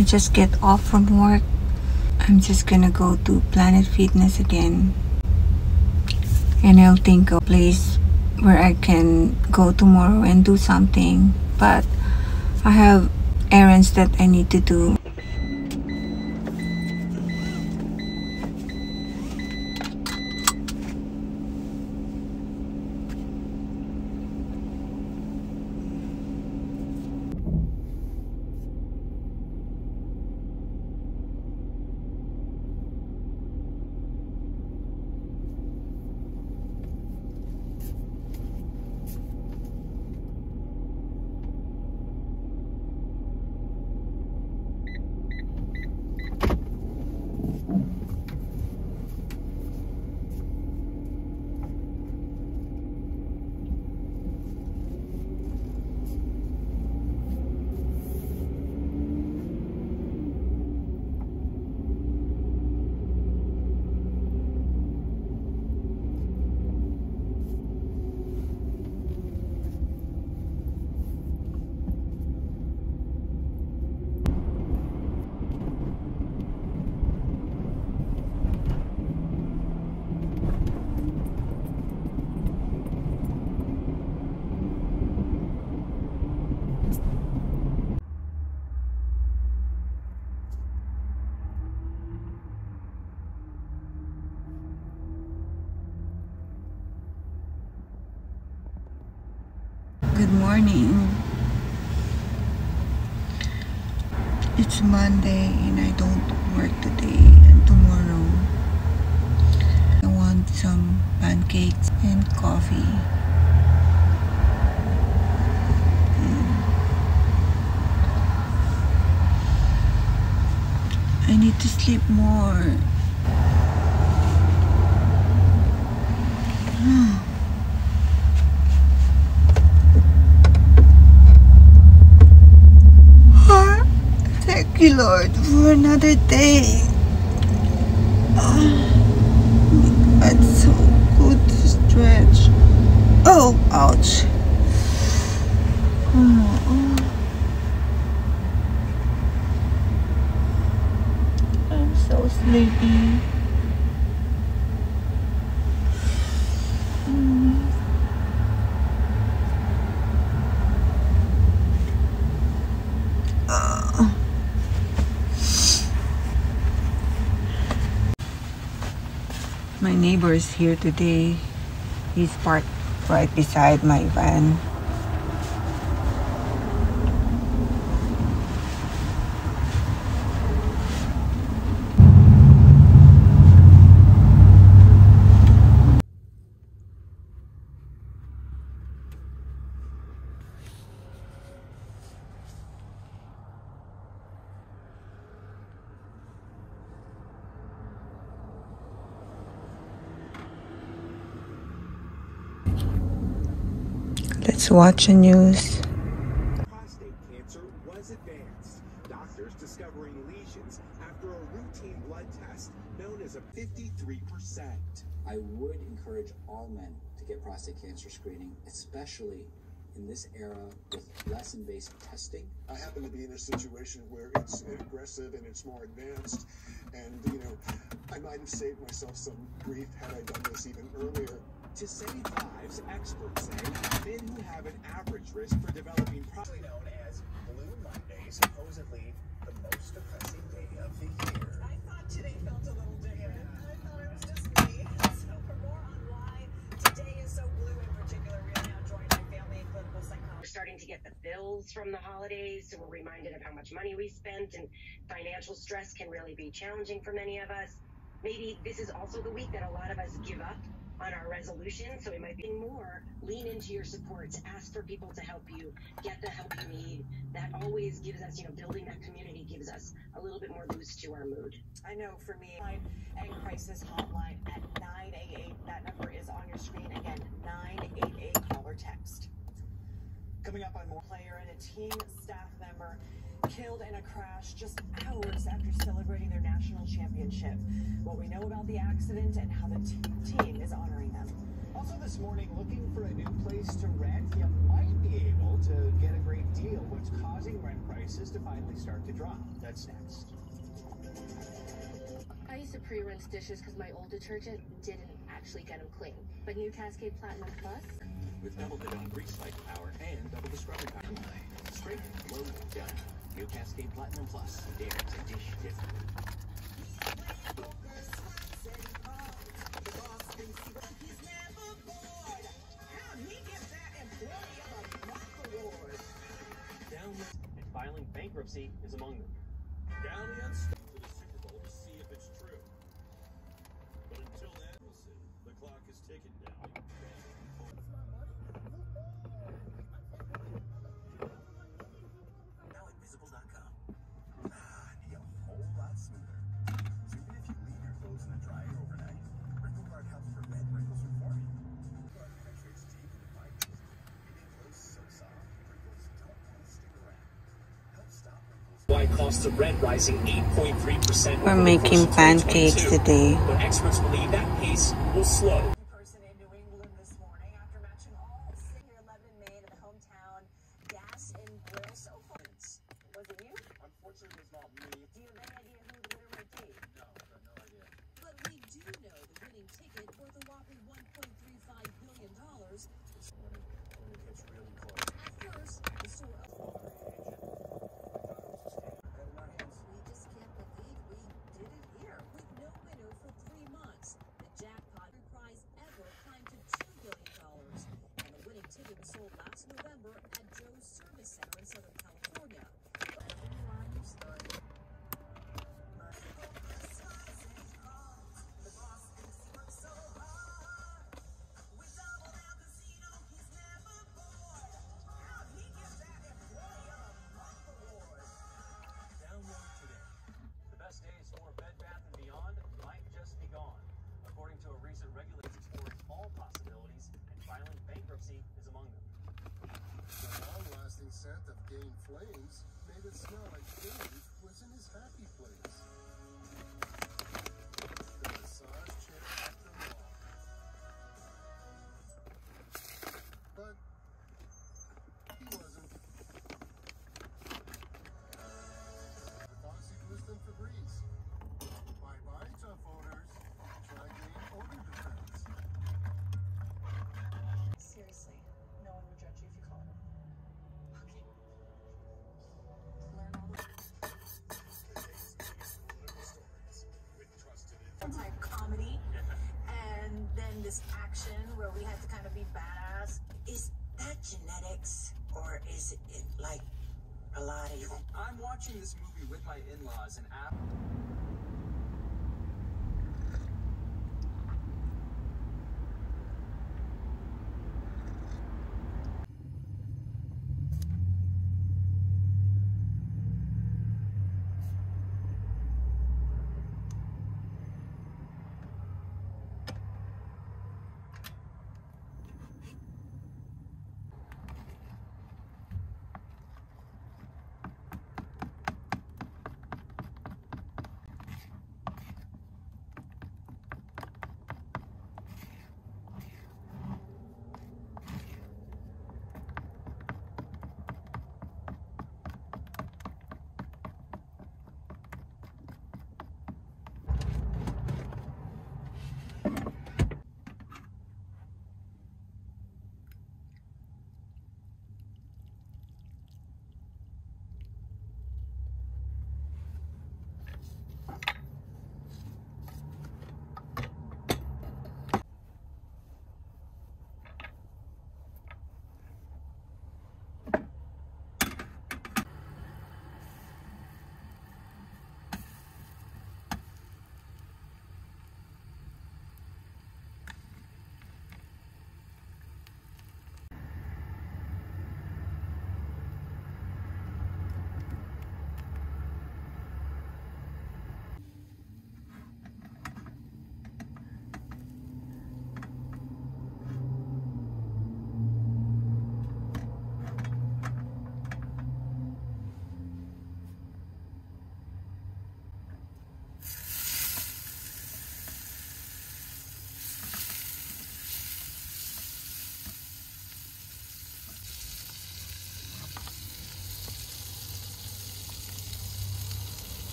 I just get off from work. I'm just gonna go to Planet Fitness again. And I'll think of a place where I can go tomorrow and do something. But I have errands that I need to do. Good morning. It's Monday and I don't work today and tomorrow. I want some pancakes and coffee. I need to sleep more. Thank you, Lord, for another day. It's so good to stretch. Oh, ouch. I'm so sleepy. My neighbor is here today. He's parked right beside my van. Let's watch the news. Prostate cancer was advanced. Doctors discovering lesions after a routine blood test known as a 53%. I would encourage all men to get prostate cancer screening, especially in this era with less invasive testing. I happen to be in a situation where it's aggressive and it's more advanced, and I might have saved myself some grief had I done this even earlier. To save lives, experts say men who have an average risk for developing prostate known as Blue Monday, supposedly the most depressing day of the year. I thought today felt a little different. I thought it was just me. So for more on why today is so blue in particular, we are now joined by family and clinical psychologist. We're starting to get the bills from the holidays, so we're reminded of how much money we spent, and financial stress can really be challenging for many of us. Maybe this is also the week that a lot of us give up on our resolution, so it might be more. Lean into your supports, ask for people to help you, get the help you need. That always gives us, building that community gives us a little bit more boost to our mood. I know for me, and crisis hotline at 988. That number is on your screen again, 988, call or text. Coming up on more. Player and a team staff member killed in a crash just hours after celebrating their national championship. What we know about the accident and how the team is honoring them. Also this morning, looking for a new place to rent, you might be able to get a great deal. What's causing rent prices prices to finally start to drop. That's next. I used to pre-rinse dishes because my old detergent didn't actually get them clean. But new Cascade Platinum Plus, With double the grease fight power and double the scrubbing power. Straight, load, done. New Cascade Platinum Plus. Dare to dish differently. And filing bankruptcy is among them. Cali on to the Super Bowl to see if it's true. But until then, we'll see. The clock is ticking down. Now at visible.com. A whole lot smoother. So even if you leave your clothes in the dryer overnight, Wrinkle Guard helps prevent wrinkles from forming. Guard penetrates deep into fibers, leaving clothes so soft, wrinkles don't want to stick around. Help stop wrinkles. Why costs of rent rising 8.3%. We're making pancakes today. But experts believe that pace will slow. Person in New England this morning after matching all senior 11 in Maine in the hometown gas and grill so far. Was it you? Unfortunately, it was not me. Do you have any idea who the winner might be? No, I've got no idea. But we do know the winning ticket worth a whopping $1.35 billion. When it gets really close. At first, the store we just can't believe we did it here. With no winner for 3 months, the jackpot prize ever climbed to $2 billion. And the winning ticket was sold last November at Joe's Service Center in Southern California. Download today. The best days for Bed Bath & Beyond might just be gone. According to a recent regulation exploring all possibilities, and filing bankruptcy is among them. The long-lasting scent of Gain Flames made it smell like Dave was in his happy place. The massage chair after all. But he wasn't. The Bossy Boost and Febreze. Bye-bye, tough odors. Try Gain Odor Defense. Seriously, no one would judge you if you call it. Okay. Learn all the type comedy, and then this action where we had to kind of be badass. Is that genetics, or is it like a lot of you? I'm watching this movie with my in-laws and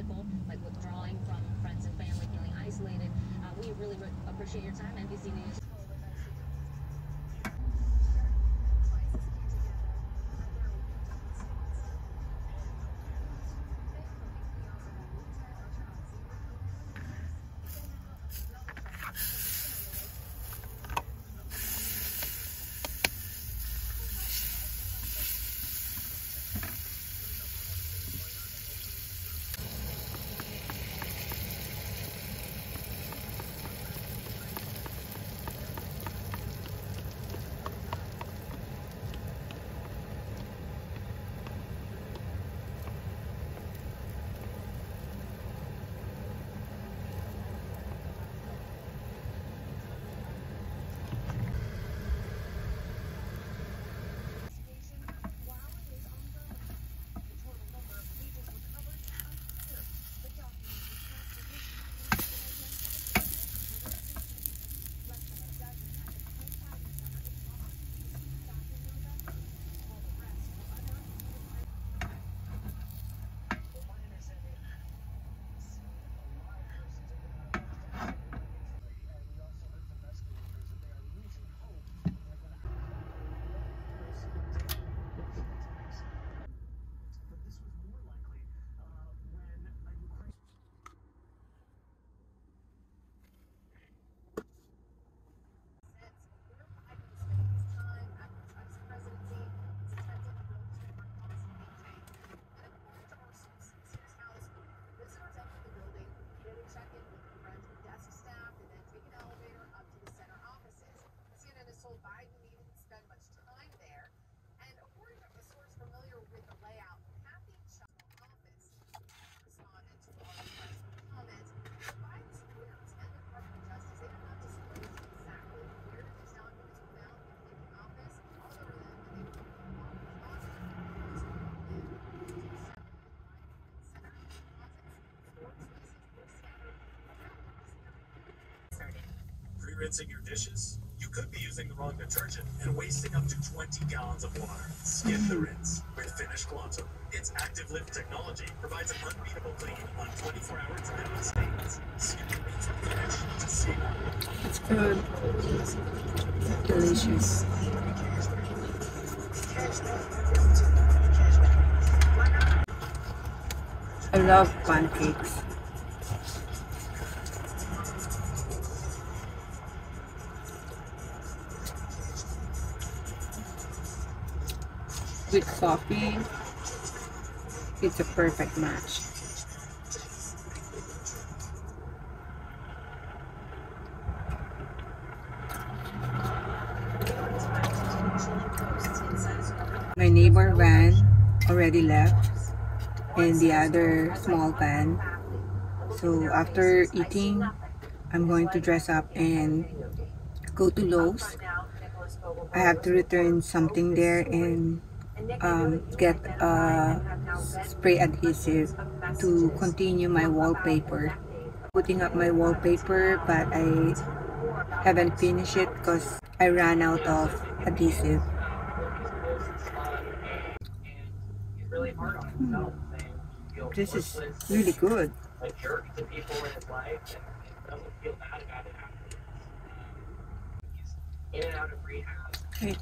physical, like withdrawing from friends and family, feeling isolated. We really appreciate your time. NBC News. Rinsing your dishes? You could be using the wrong detergent and wasting up to 20 gallons of water. Skip the rinse with Finish Quantum. Its active lift technology provides an unbeatable clean on 24-hour dry stains. Skip the rinse with Finish to see more. It's good. Delicious. I love pancakes. With coffee, it's a perfect match. My neighbor van already left, and the other small van. So after eating, I'm going to dress up and go to Lowe's. I have to return something there and get spray adhesive to continue my wallpaper. Putting up my wallpaper, but I haven't finished it because I ran out of adhesive. This is really good. Okay.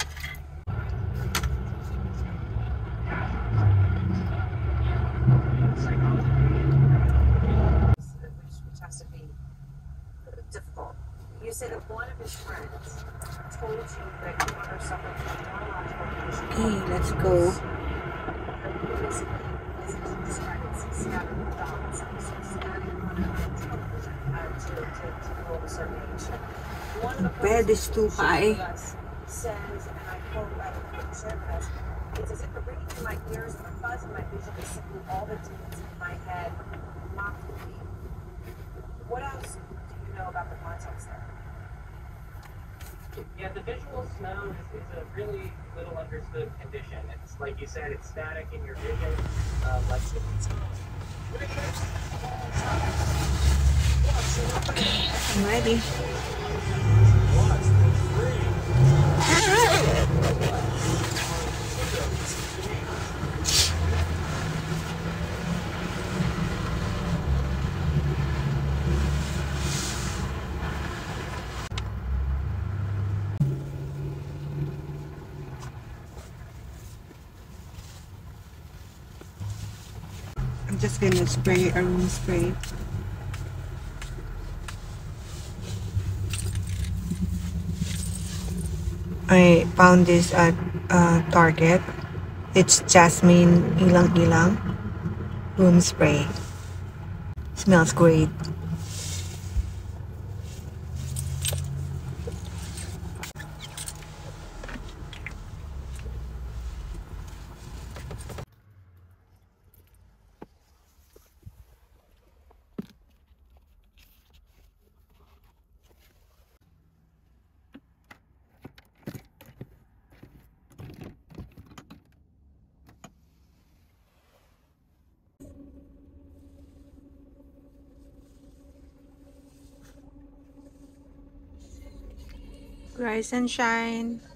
Which has to be difficult. You said that one of his friends told you that your mother suffered from a neurological condition. Okay, let's go. The bed is too high. Says, and I quote, I don't share this, it's as if the ringing in my ears and the buzz in my vision is simply all the demons in my head mocked me. What else do you know about the context there? Yeah, the visual snow is a really little understood condition. It's like you said, it's static in your vision. Like Okay, I'm ready. I'm just gonna spray a room spray. I found this at Target. It's Jasmine Ilang Ilang room spray. Smells great. Rise and shine.